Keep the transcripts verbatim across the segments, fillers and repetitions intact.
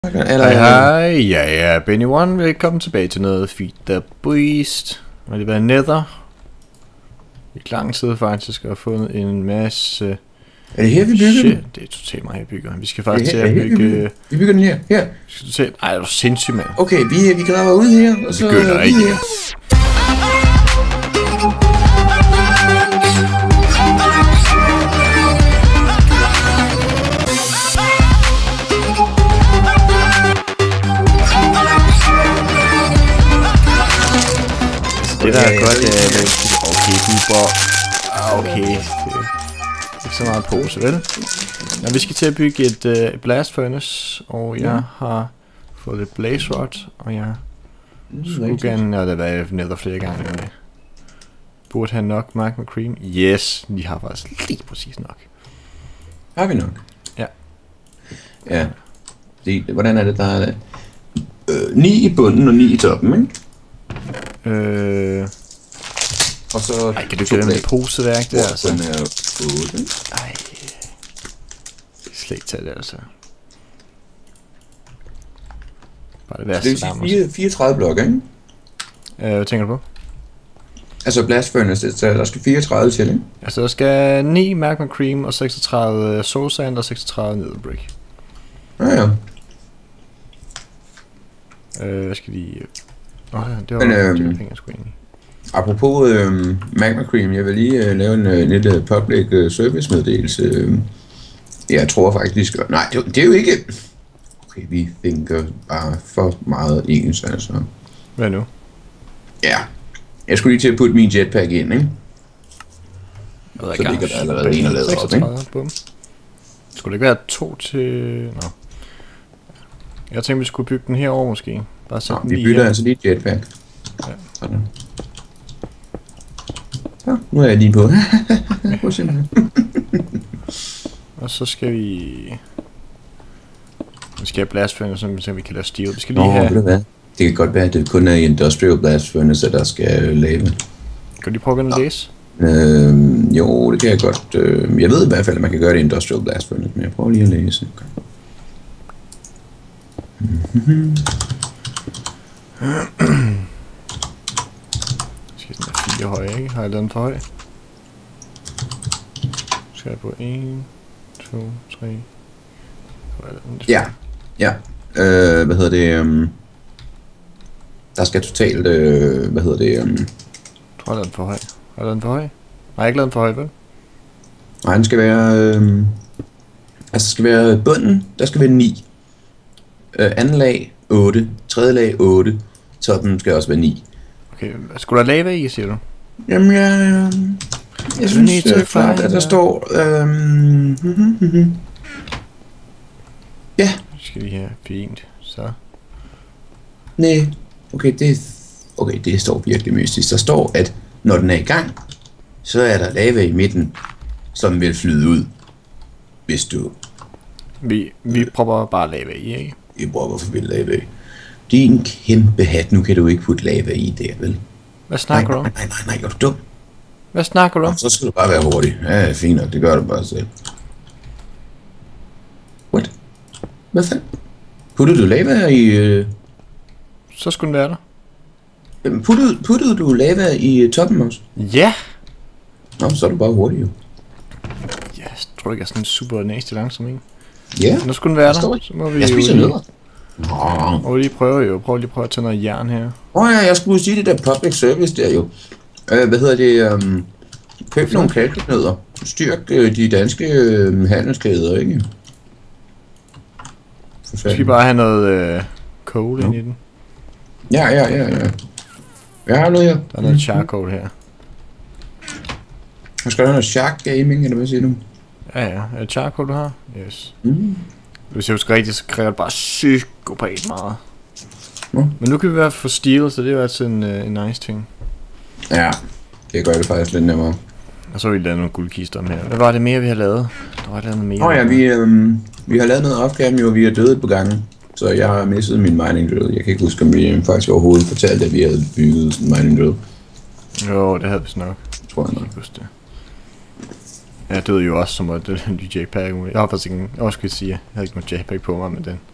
Hej hej, jeg er Benny One, velkommen tilbage til noget Feed the Beast. Og det var Nether. I lang tid faktisk, og fundet en masse... Er det her vi bygger shit, det er totalt meget her bygger. Vi skal faktisk til at bygge... Vi bygger, vi bygger den her, her. Skal du se? Ej, det er sindssygt, mand. Okay, vi, vi graver ud her, og så... Det gør der ikke. Her. Det der er godt, øh, okay, Bubber. Okay, det er ikke så meget pose, vel? Nå, vi skal til at bygge et uh, blast furnace, og jeg ja. har fået lidt blaze rod, og jeg skulle gerne, og det har været nether flere gange, men det burde have nok magma cream. Yes, de har faktisk lige præcis nok. Har vi nok? Ja. Ja. Det, hvordan er det, der er øh, ni i bunden og ni i toppen, ikke? Øh... Og så... Ej, kan du glemme det poseværk der, altså? Den er otte. Ej... Det er slet ikke taget det, altså. Bare det værste. Det vil sige fireogtredive blokke, ikke? Øh, hvad tænker du på? Altså blast furnace, så der skal fireogtredive til, ikke? Altså der skal ni magma cream og seksogtredive soul sand og seksogtredive nether brick. Ja, ja. Øh, hvad skal de... Åh, oh, det var Men, det øhm, var penge, jeg skulle egentlig. Apropos øhm, magma cream, jeg vil lige øh, lave en øh, lille public øh, service meddelelse. Øh, jeg tror faktisk... Øh, nej, det, det er jo ikke... Okay, vi tænker bare for meget ens, altså. Hvad nu? Ja. Jeg skulle lige til at putte min jetpack ind, ikke? Så ligger der allerede en og lavet op, ikke? Bum. Skulle det ikke være to til... Nå. Jeg tænkte, vi skulle bygge den herover måske. Bare sætte Nå, den vi bytter her. altså lige jetpack. Ja. Sådan. Ja, nu er jeg lige på. Prøv simpelthen. Og så skal vi... Vi skal have blast furnace, så vi kan lave steel. Vi skal Nå, lige have... ved du hvad? Det kan godt være, at det kun er i industrial blast furnace, der skal lave. Kan du lige prøve at læse? Øhm, jo, det kan jeg godt. Øh, jeg ved i hvert fald, at man kan gøre det i industrial blast furnace, men jeg prøver lige at læse. Okay. Mm-hmm. Skal den være fire høje, ikke? Har jeg lavet den for høj? Skal jeg på en, to, tre... Ja, ja. Øh, hvad hedder det? Um, der skal totalt, øh, hvad hedder det? Um, jeg tror, jeg lavet den for høj. Har jeg lavet den for høj? Nej, jeg har ikke lavet den for høj, vel? Nej, den skal være... Øh, altså, det skal være bunden, der skal være ni. Øh, anden lag, otte. Tredje lag, otte. Toppen skal også være ni. Okay, skulle der lava i, siger du? Jamen, jeg... Øh, jeg synes det er klart, at der står... Øh, mm, mm, mm, ja. Skal vi have fint, så... Nej, okay, det, okay, det står virkelig mystisk. Der står, at når den er i gang, så er der lava i midten, som vil flyde ud, hvis du... Vi, vi propper bare lava i, ikke? Vi bruger, hvorfor vil lava i? Det er en kæmpe hat, nu kan du ikke putte lava i der, vel? Hvad snakker nej, du om? Nej, nej, nej, nej, er du dum? Hvad snakker du om? Nå, så skal du bare være hurtig. Ja, fint nok, det gør du bare selv. What? Hvad fanden? Puttede du lava i... Øh... Så skulle den være der. Puttede, puttede du lava i toppen også? Ja! Nå, så er du bare hurtig jo. Ja, jeg tror ikke, jeg er sådan super næste langsom, ikke? Ja. Nu skulle den være der, så må vi jeg spiser lige... nødder. Nå. Og vi lige prøver jo. Prøv lige at prøve at tage noget jern her. Åh oh, ja, jeg skulle sige det der public service der jo. Uh, hvad hedder det? Um, køb nogle kalkenødder. Styrk uh, de danske uh, handelskæder, ikke? Så skal vi bare have noget uh, coal ind i den. Ja, ja, ja, ja. Jeg har noget her. Der er noget charcoal her. Jeg skal have noget shark gaming, eller hvad siger du? Ja, ja. Er det charcoal, du har? Yes. Mm. Hvis jeg husker rigtigt, så kræver det bare psykopat meget. Mm. Men nu kan vi være for steel, så det er jo altid en, uh, en nice ting. Ja, det gør det faktisk lidt nemmere. Og så har vi lavet nogle guldkister om her. Hvad var det mere, vi har lavet? Der var lavet noget mere. Åh oh, ja, vi, øhm, vi har lavet noget opgave, jo, vi er døde på gangen. Så jeg har mistet min mining drill. Jeg kan ikke huske, om vi faktisk overhovedet fortalte, at vi havde bygget en mining drill. Jo, det havde vi nok. Tror jeg nok. Jeg huske det. Jeg døde jo også som at det en jetpack. Jeg har faktisk ikke, jeg også skulle sige, jeg havde ikke nogen jetpack på mig, men den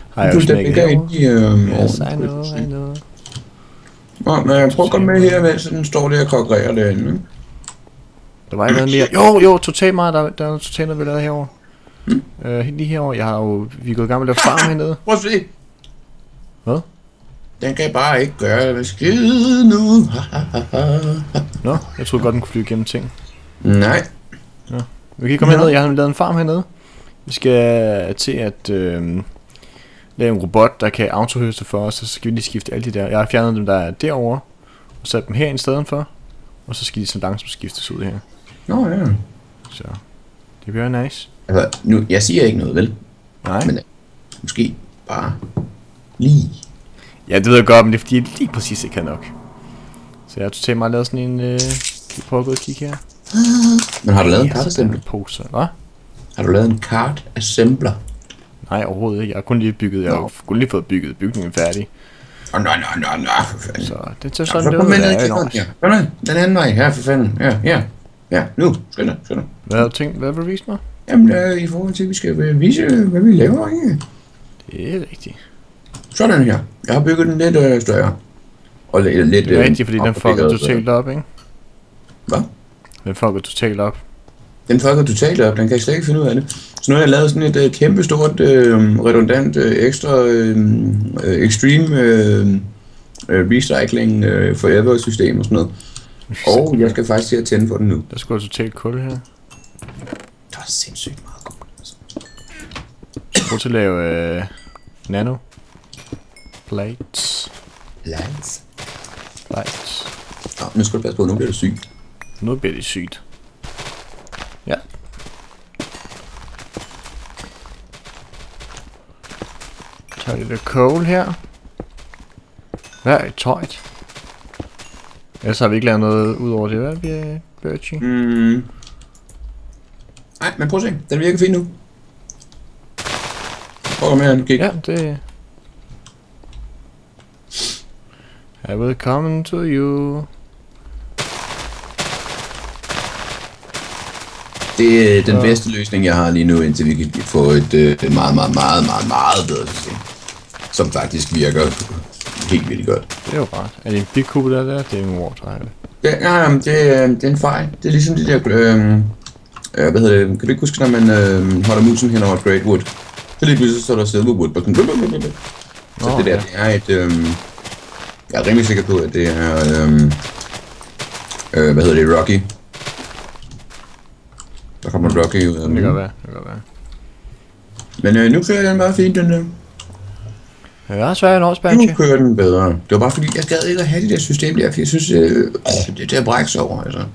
Har jeg jo Du, der smækket ligger inde i... Øh, Yes, I ovnen. know, I know. Yes, I know, I know. Nå, men jeg prøver at komme med her, mens den står der og kokkererer derinde. Der var ikke noget mere. Jo, jo, totalt meget. Der, der er noget totalt noget, vi lavede herovre. Mm. Øh, helt lige herovre. Jeg har jo... Vi er gået i gang med at lave farm hernede. Prøv at se. Hvad? Den kan bare ikke gøre det skide nu. Nå, jeg troede godt, den kunne flyve igennem ting. Nej. Nå. Vi kan komme herned. Jeg har lavet en farm hernede. Vi skal til at øh, lave en robot, der kan autohøste for os. Så skal vi lige skifte alle de der. Jeg har fjernet dem, der er derovre. Og sat dem her i stedet for. Og så skal de så langsomt skiftes ud her. Nå ja. Så det bliver nice. Altså, nu, jeg siger ikke noget, vel? Nej. Men måske bare lige. Ja, det ved jeg godt, men det er fordi, jeg lige præcis ikke kan nok. Så jeg har totalt meget lavet sådan en... Øh, vi prøver at gå og kigge her. Men har du lavet en Ja, kart så assembler? poser. Hvad? Har du lavet en kart assembler? Nej, overhovedet ikke. Jeg har kun lige bygget... Jeg har Nå. kun lige fået bygget bygningen færdig. Åh, nej, nej, nej, nej, for fanden. Så det tager Så sådan kom lidt med ud ned i af kælderen. Ja, kom med. Den anden vej her, for fanden. Ja, ja. Ja, nu. Skynd dig, skynd dig. Hvad har du tænkt? Hvad vil du vise mig? Jamen, øh, i forhold til, at vi skal øh, vise, hvad vi laver, ikke? Det er rigtigt. Sådan her. Jeg har bygget den lidt øh, større. Og lidt, lidt Det er øh, rigtigt, fordi den fucker opgraderet. totalt op, ikke? Hvad? Den fucker totalt op. Den fucker totalt op, den kan slet ikke finde ud af det. Så nu har jeg lavet sådan et øh, kæmpe stort, øh, redundant, øh, ekstra, øh, øh, extreme øh, øh, recycling øh, forever system og sådan noget. Og jeg skal faktisk til at tænde for den nu. Der skulle totalt kul her. Der er sindssygt meget kul. Prøv til at lave øh, nano. Plates. Lands. Plates. Nå, nu skal du passe på, nu bliver du syg. Nu bliver det sygt. Ja. Tager lidt coal her. Hvad er tøjt? Ellers har vi ikke lavet noget ud over det, hvad vi er, Birchie? Mm. Nej, men prøv at se. Den virker fint nu. Prøv med at kigge. Ja, det... I will come to you. Det er den Ja. bedste løsning, jeg har lige nu, indtil vi kan få et øh, meget, meget, meget, meget, meget bedre system. Som faktisk virker helt vildt godt. Det er jo rart. Er det en big kube der der? Det er en wardrive. Ja, ja, det, er- det er en fejl. Det er ligesom de der... Øh, øh, hvad hedder det? Kan du ikke huske, når man øh, holder musen hen over et Great Wood? Så lige pludselig så er der Silverwood. Bare sådan, så Nå, det der, ja. det er et... Øh, jeg er rimelig sikker på, at det er... Øh, øh, hvad hedder det? Rocky. Der kommer Rocky ud af Det kan godt være. Det kan godt være. Men øh, nu kører den meget fint, den der. Ja, så er jeg også, Nu Banshee. kører den bedre. Det var bare fordi, jeg gad ikke at have det der system der, for jeg synes, øh, det er til at brække sig over, altså.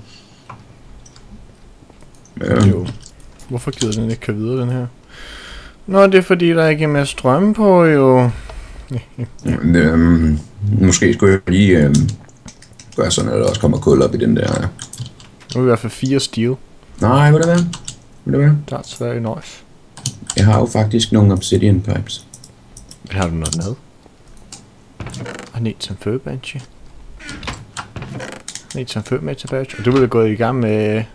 Øh, Jo. Hvorfor gider den ikke køre videre, den her? Nå, det er fordi, der ikke er mere strøm på, jo. øh, måske skulle jeg lige øh, gøre sådan, at der også kommer kul op i den der. Nu er vi i hvert fald fire steel. Nej, vil det være? Vil det være? That's very nice. Jeg har jo faktisk nogle obsidian pipes. Har du noget med? I need some food, Banshee. I need some food med til Banshee. Og du ville gå i gang med...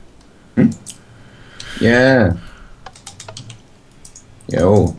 Ja. Jo.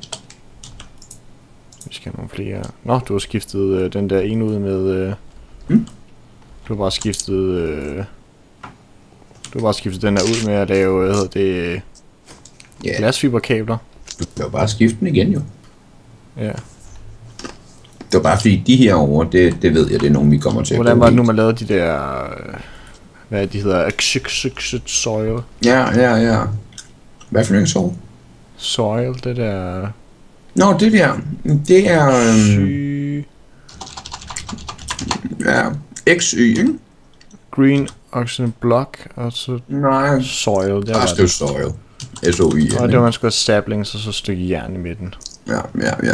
Vi skal have nogle flere... Nå, du har skiftet øh, den der ene ud med... Øh... Hmm? Du har bare skiftet... Øh... Du har bare skiftet den der ud med at lave, hvad hedder det... Ja, Glasfiberkabler. du kan jo bare skifte den igen, jo. Ja. Det var bare fordi, de her over, det, det ved jeg, det er nogen, vi kommer til at Hvordan bruge var det i. nu, man lavede de der... Øh... Hvad er de hedder? Exit soil. Ja, ja, ja. Hvad for en sov? Soil, det der... Nå, det der, det er... Øhm, Sy... ja, X Y, ikke? Green Oxygen Block, og så Nej, soil, der bare var skriv det. soil. S O I. Og det var man skulle have saplings, og så et stykke jern i midten. Ja, ja, ja.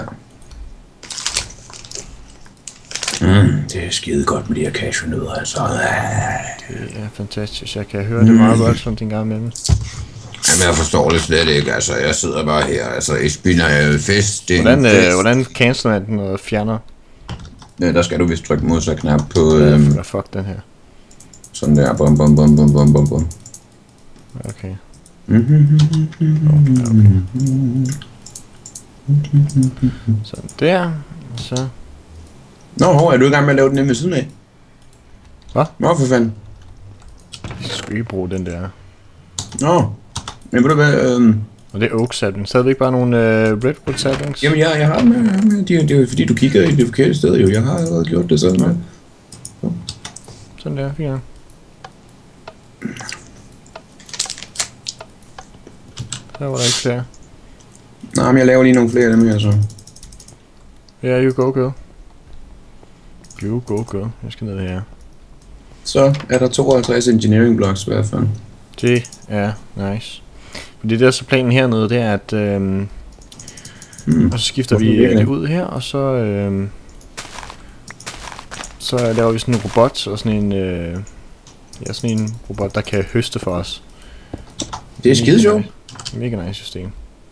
Mm, det er skide godt med de her cashewnødder, altså. Det er fantastisk, jeg kan høre det meget godt sådan en gang imellem. Jamen, jeg forstår det slet ikke, altså. Jeg sidder bare her, altså. Esbyen er jo fest. Det er Hvordan, en fest. øh, hvordan canceler man den og fjerner? Ja, der skal du vist trykke modsat knap på Hvad, øhm, hvad fuck den her? sådan der. Bum, bum, bum, bum, bum, bum, bum. Okay. Mhm. Okay, okay. Sådan der. Så. Nå, hov, er du i gang med at lave den nemme ved siden af? Hvad? Nå, for fanden. Jeg skal ikke bruge den der. Nå. Men ved du hvad, øhm... Og det er oak saplings. Så havde vi ikke bare nogle øh, redwood saplings? Jamen, jeg, jeg har dem med. med. Det, det er jo fordi, du kigger i det forkerte sted, jo. Jeg har allerede gjort det sådan. Ja. Så. Sådan der, fint. Der var der ikke flere. Nej, men jeg laver lige nogle flere af dem her, så. Ja, yeah, you go, girl. You go, girl. Jeg skal ned her. Så er der tooghalvtreds engineering blocks i hvert fald. Det er nice. Fordi det er så planen hernede, det er at... Øhm, hmm. Og så skifter vi øh, det ud her, og så... Øhm, så laver vi sådan en robot, og sådan en... Øh, ja, sådan en robot, der kan høste for os. Det er skide sjovt. Mega nice system.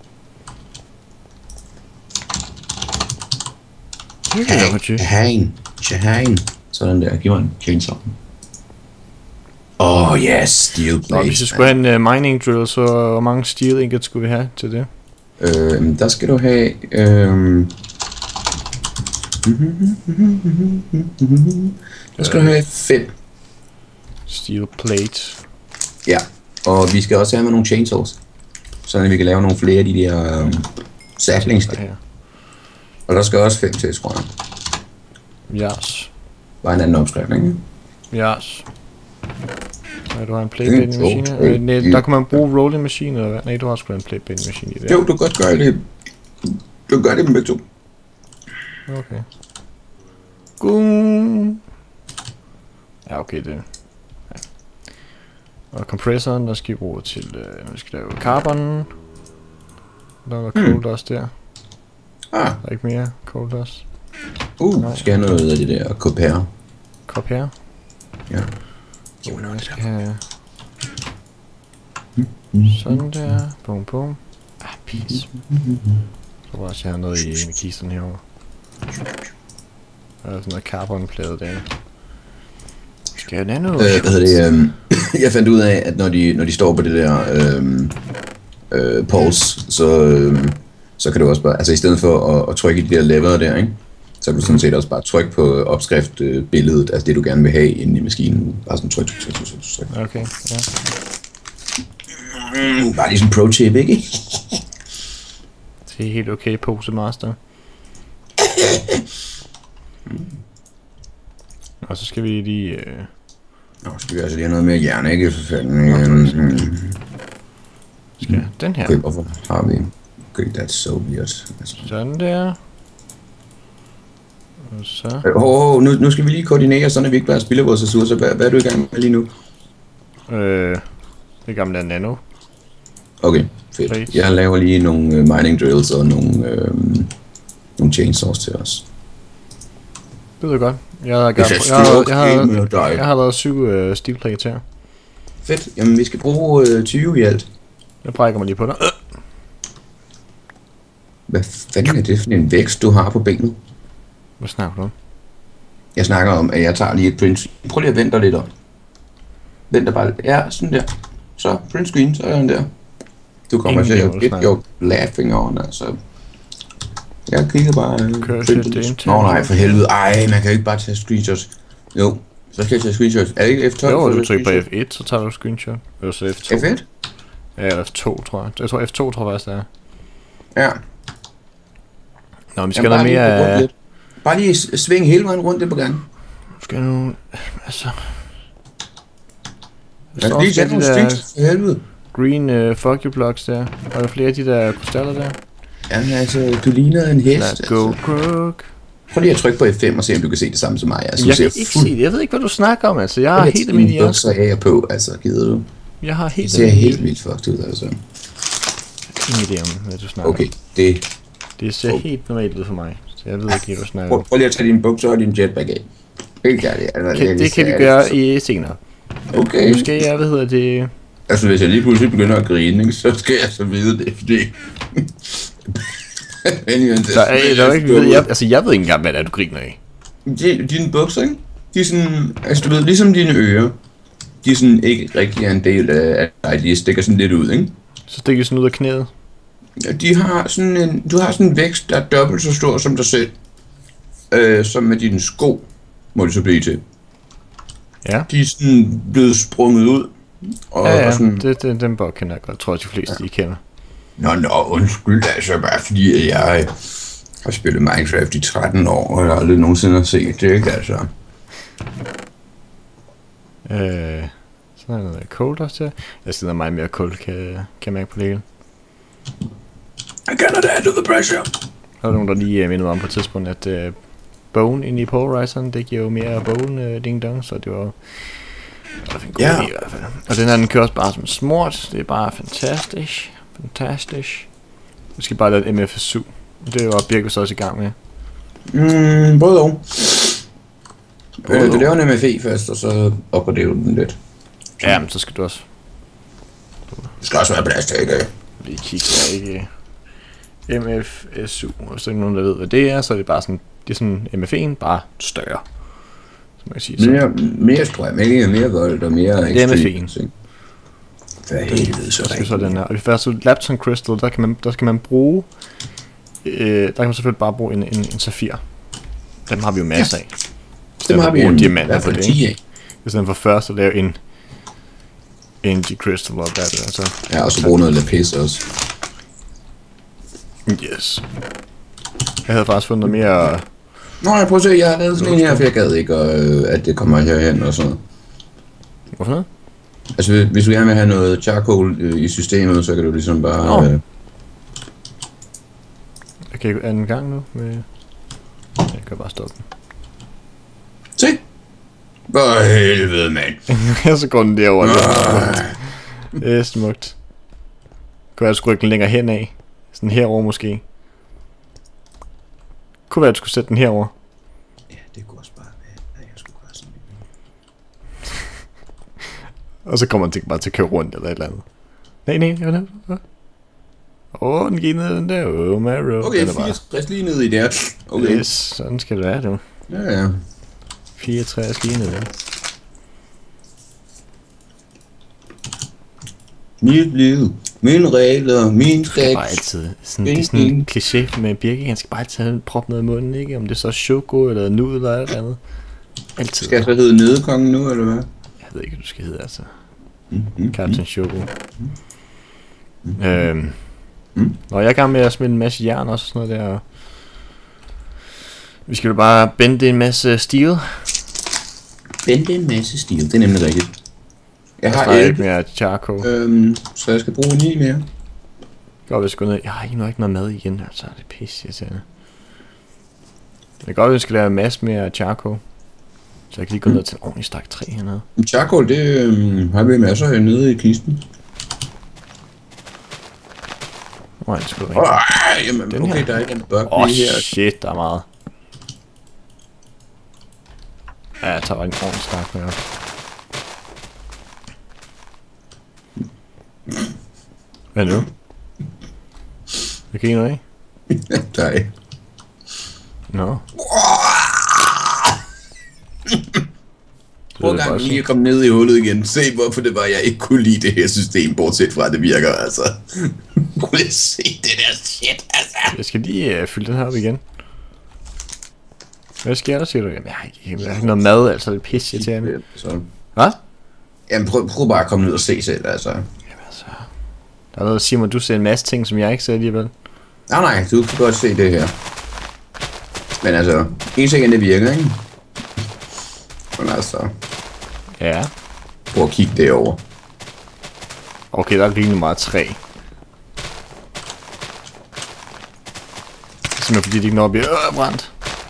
Shahan. Shahan. Sådan der. Giv mig en chainsaw. Oh yes, steel plate. Nå, hvis vi skulle have en uh, mining drill, så hvor mange steel ingots skulle vi have til det? Øh, der skal du have... Øh, der skal øh, du have fem. Steel plate. Ja, og vi skal også have med nogle chainsaws. Så vi kan lave nogle flere af de der øh, saplings. Og der skal også fem til, tror jeg. Yes. Bare en anden opskrift, ikke? Yes. Nej, du har en plate-bending machine. Øh, nej, der kan man bruge rolling machine eller hvad? Nej, du har sgu en plate-bending machine i det. Jo, du kan godt gøre det. Du kan gøre det med begge to. Okay. Gung. Ja, okay, det. Ja. Og kompressoren, der skal vi bruge til, øh, vi skal lave carbon. Der var coal dust der. Ah. Der er ikke mere coal dust. Uh, Nej. Skal jeg have noget af det der copper? Copper? Ja. Jo, jeg skal have... Sådan der. Bum bum. Ah, peace. Så bare jeg har noget i kisten herovre. Der er sådan noget carbonplade der. Skal jeg nano? Øh, hvad hedder det? Øh, jeg fandt ud af, at når de, når de står på det der øh, øh, pulse, så, øh, så kan du også bare, altså i stedet for at, at trykke i de der lever der, ikke? Så kan du sådan set også bare trykke på opskriftbilledet, altså det du gerne vil have inde i maskinen. Bare sådan tryk, tryk, tryk, tryk, tryk. Okay, ja. Mm, bare lige sådan pro tip, ikke? Det er helt okay, Pose Master. Og så skal vi lige... Øh... Nå, skal vi altså lige have noget mere jern, ikke? For fanden. Skal den her? Okay, hvorfor har vi... Okay, that's so weird. Sådan der. Og så... Oh, oh, nu, nu skal vi lige koordinere, sådan at vi ikke bare spilder vores ressourcer. Hvad, hvad er du i gang med lige nu? Øh... Det gamle er nano. Okay, fedt. Please. Jeg laver lige nogle uh, mining drills og nogle, øh, nogle chainsaws til os. Det ved jeg godt. Jeg har, jeg, jeg, har, jeg, har, jeg har lavet syv uh, steel plates her. Fedt. Jamen vi skal bruge uh, tyve i alt. Jeg brækker mig lige på dig. Øh. Hvad fanden er det for en vækst, du har på benet? Hvad snakker du om? Jeg snakker om, at jeg tager lige et print. Prøv lige at vente lidt op. Vent bare lidt. Ja, sådan der. Så print screen, så er den der. Du kommer til at get your laughing on, altså. Jeg kigger bare... Nå nej, for helvede. Ej, man kan ikke bare tage screenshots. Jo, så skal jeg tage screenshots. Er det ikke F tolv? Jo, du trykker på F et, så tager du screenshot. Eller så F to. F et? Ja, eller F to, tror jeg. Jeg tror F to, tror jeg faktisk, det er. Ja. Nå, men vi skal have mere... Lige bare lige svinge hele vejen rundt det på gang. Skal jeg nu... Altså... Jeg skal lige tage nogle streaks for helvede. Green uh, fuck you blocks der. Og der flere af de der krystaller der. Jamen altså, du ligner en hest. Let's go, altså. Crook. Prøv lige at trykke på F fem og se, om du kan se det samme som mig. Altså, jeg kan ikke se det. Jeg ved ikke, hvad du snakker om, altså. Jeg har helt almindelig hjerte. Så er jeg på, altså, gider du? Jeg har helt det ser helt vildt fucked ud, altså. Ingen idé om, hvad du snakker okay, om. Okay, det... Det ser okay. helt normalt ud for mig. Så jeg ved ikke, hvad du snakker om. Prøv lige at tage din bukser og din jetpack af. Helt ærligt. Altså, okay, det, det kan vi gøre i senere. Okay. Nu skal jeg, hvad hedder det... Altså, hvis jeg lige pludselig begynder at grine, så skal jeg så vide det, fordi... der er, der er ikke, jeg, altså, jeg ved ikke engang, hvad det er, du griner af. De, dine bukser, ikke? De er sådan... Altså, du ved, ligesom dine ører. De er sådan ikke rigtig en del af dig. De stikker sådan lidt ud, ikke? Så stikker sådan ud af knæet? Ja, de har sådan en, du har sådan en vækst, der er dobbelt så stor som dig selv. Øh, som med dine sko, må det så blive til. Ja. De er sådan blevet sprunget ud. Og, Ja, ja, og sådan, det, det, den bog kender jeg godt. Jeg tror, at de fleste ja. de kender. Nå, nå, undskyld, altså bare fordi, at jeg har spillet Minecraft i tretten år, og jeg har aldrig nogensinde har set det, ikke altså. Øh, så er der noget cold også til. Jeg sidder meget mere cold, kan, kan jeg mærke på det. I cannot handle the pressure. Der var nogen, der lige uh, mindede mig om på et tidspunkt, at uh, bogen inde i Polarizeren, det giver jo mere bogen uh, ding dong, så det var... Det var en god Ja. idé i hvert fald. Og den her, den kører også bare som smurt. Det er bare fantastisk. Fantastisk. Vi skal bare lave et M F S syv. Det var Birk så også i gang med. Mm, både og. Både Øh, du og. laver en M F E først, og så opgraderer du den lidt. Ja, men så skal du også Det skal også være plads til, ikke? lige kigge her, ikke? M F S syv. Hvis der er nogen, der ved, hvad det er, så er det bare sådan... Det er sådan M F E'en, bare større. Så man kan sige så. Mere, mere strøm, ikke? Mere vold og mere Det er M F E'en. ekstrem. For helvede, så Så skal så den her. Og i første Lapton Crystal, der kan man, der skal man bruge... Øh, der kan man selvfølgelig bare bruge en, en, en safir. Dem har vi jo masser af. Dem har vi bruge en, i diamanter hvert på fald det, ti ikke? af. I stedet for først at lave en... En G-Crystal og hvad er det, altså... Ja, og så bruge noget lapis også. Yes. Jeg havde faktisk fundet noget mere... Nå, jeg prøver at se, jeg har lavet sådan en her, for jeg gad ikke, og, øh, at det kommer herhen og sådan noget. Hvorfor noget? Altså, hvis- hvis du gerne vil have noget charcoal øh, i systemet, så kan du ligesom bare... Nå. Øh, Jeg kan ikke anden gang nu med... Jeg kan bare stoppe den. se! For helvede, mand! Så går den derovre. Øh, Det er smukt. Kunne jeg skulle rykke den længere hen af? Sådan herover måske. Kunne være, at du skulle sætte den herover. ja, det kunne også bare være, at jeg skulle gøre sådan. Og så kommer den til, bare til at køre rundt eller et eller andet. Nej, nej, jeg vil have. Åh, oh, den gik ned den der. Åh, oh, Maro. Okay, Den er bare- fireogtres lige ned i der. Okay. Yes, sådan skal det være, du. Ja, ja. fireogtres lige ned der. Mit liv, mine regler, min Du skal bare stats. altid, sådan, det er sådan en kliché med Birke, han skal bare altid have proppe noget i munden, ikke? Om det er så choco eller nudel eller et eller andet. Altid. Skal jeg så hedde Nødekongen nu, eller hvad? Jeg ved ikke, hvad du skal hedde, altså. Mm-hmm. Captain Choco. Øhm. Nå, jeg er i gang med at smide en masse jern også og sådan noget der. Vi skal jo bare bende en masse steel. Bente en masse stil, det er nemlig rigtigt. Jeg Jeg har har ikke elleve, mere charcoal. øhm, så jeg skal bruge ni mere. Godt, hvis jeg går ned. Jeg har ikke noget, ikke noget mad igen, altså. Det er pisse irriterende. Det er godt, at vi skal lave en masse mere charcoal. Så jeg kan lige gå ned til en ordentlig stak træ hernede. Charcoal, det øhm, har vi masser af nede i kisten. Nå, det skulle Åh, rigtigt. jamen, Den okay, her. der er ikke en bug Åh, oh, lige her. shit, der er meget. Ja, jeg tager bare en ordentlig stak med. Hvad nu? Jeg kan ikke noget af? Der er ikke. Nå. Prøv gang lige at komme ned i hullet igen. Se hvorfor det var, jeg ikke kunne lide det her system, bortset fra at det virker, altså. Prøv lige at se det der shit, altså. Jeg skal lige uh, fylde den her op igen. Hvad sker der, siger du? Jamen, jeg har ikke, jeg har ikke noget mad, altså det er pisse irriterende. Så. Hvad? Jamen prøv, prøv bare at komme ned og se selv, altså. Jamen altså. Der er noget, der siger mig, du ser en masse ting, som jeg ikke ser alligevel. Nej, nej, du kan godt se det her. Men altså, en ting er, det virker, ikke? Men altså, Ja. prøv at kigge derover. Okay, der er rimelig meget træ. Simpelthen fordi de ikke når at blive øh, brændt.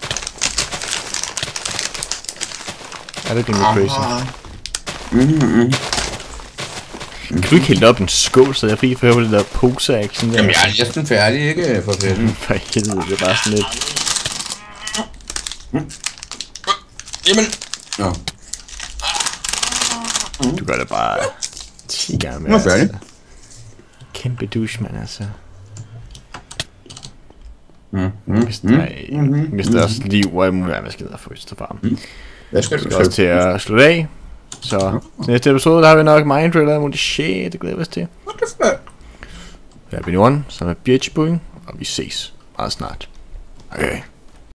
Er det rimelig crazy? Mm-hmm. Kan du ikke hælde op en skål, så jeg er fri for at høre på det der pose-action der? Jamen, jeg er næsten færdig, ikke? For fanden. For helvede, det er bare sådan lidt... Jamen. Nå, Du gør det bare ti gange med. nu er jeg færdig. Kæmpe douche, mand, altså. Mm, mm, Hvis der er, mm, hvis der er også liv, hvor jeg må være, hvad skal der få til farmen. Hvad skal Vi du skal også til at slutte af. Så til næste episode, der har vi nok Mind Driller og muligt shit, det glæder vi os til. What the fuck? Jeg er Benny One, som er Birchbuing, og vi ses meget snart. Okay.